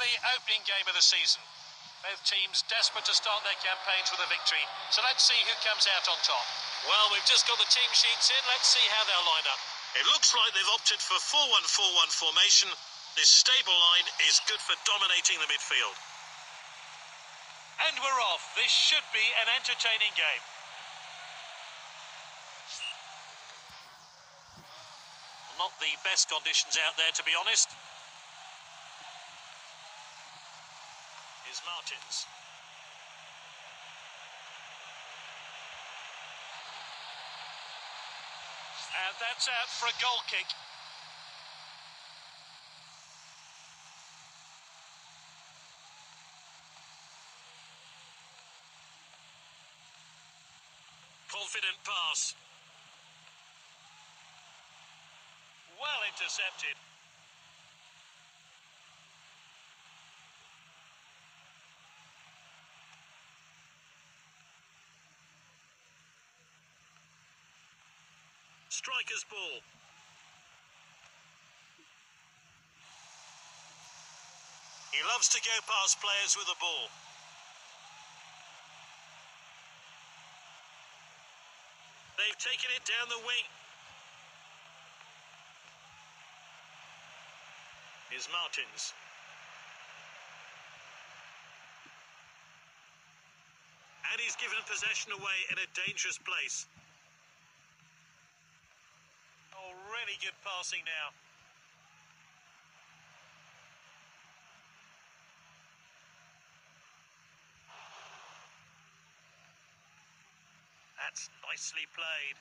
the opening game of the season. Both teams desperate to start their campaigns with a victory. So let's see who comes out on top. Well, we've just got the team sheets in. Let's see how they'll line up. It looks like they've opted for 4-1-4-1 formation. This stable line is good for dominating the midfield. And we're off. This should be an entertaining game. Not the best conditions out there, to be honest. Here's Martins. And that's out for a goal kick. Confident pass. Well intercepted. Striker's ball. He loves to go past players with the ball. They've taken it down the wing. Here's Martins. And he's given possession away in a dangerous place. Oh, really good passing now. That's nicely played.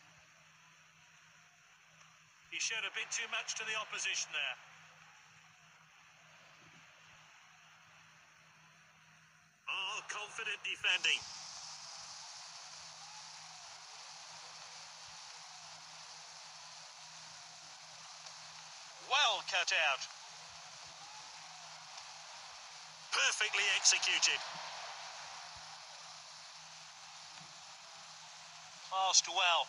He showed a bit too much to the opposition there. Oh, confident defending. Well cut out. Perfectly executed. Passed well.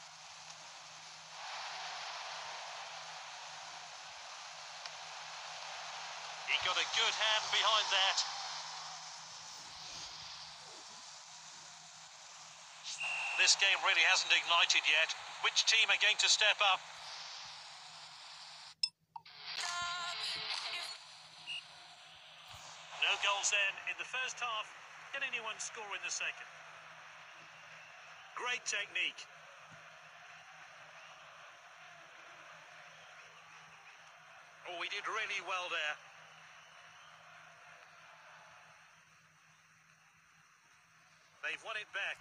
He got a good hand behind that. This game really hasn't ignited yet. Which team are going to step up? No goals then in the first half. Can anyone score in the second? Great technique. Oh, he did really well there. They've won it back.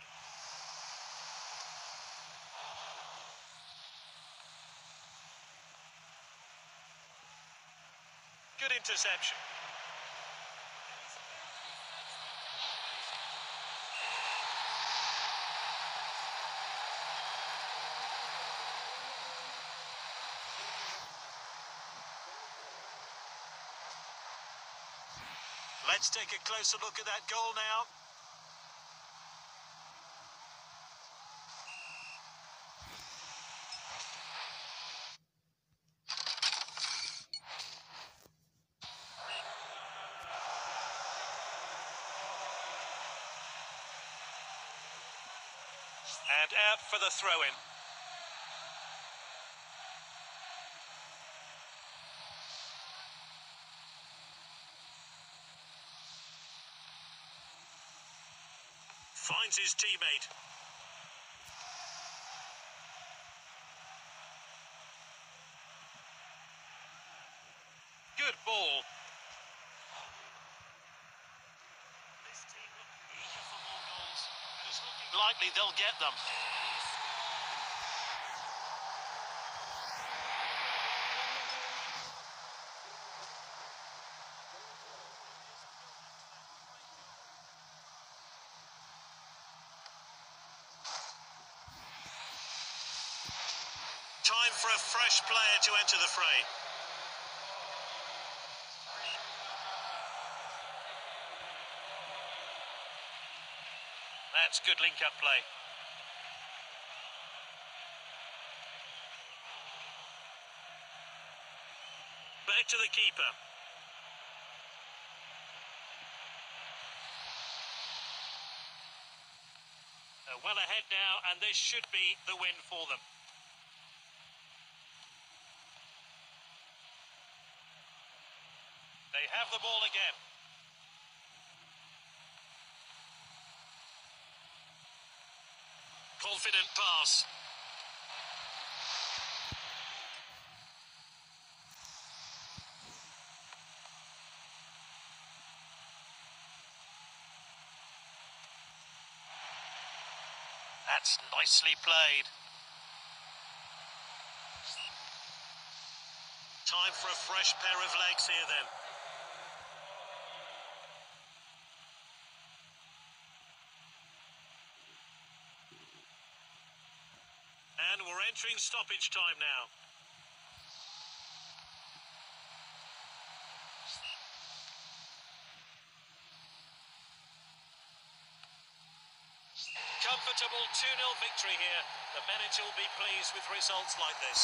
Good interception. Let's take a closer look at that goal now. And out for the throw-in. Finds his teammate. Good ball. This team look eager for more goals. And it's looking likely they'll get them. Time for a fresh player to enter the fray. That's good link-up play. Back to the keeper. They're well ahead now, and this should be the win for them. They have the ball again. Confident pass. That's nicely played. Time for a fresh pair of legs here then. And we're entering stoppage time now. Comfortable 2-0 victory here. The manager will be pleased with results like this.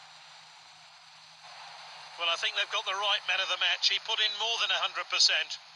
Well, I think they've got the right man of the match. He put in more than 100%.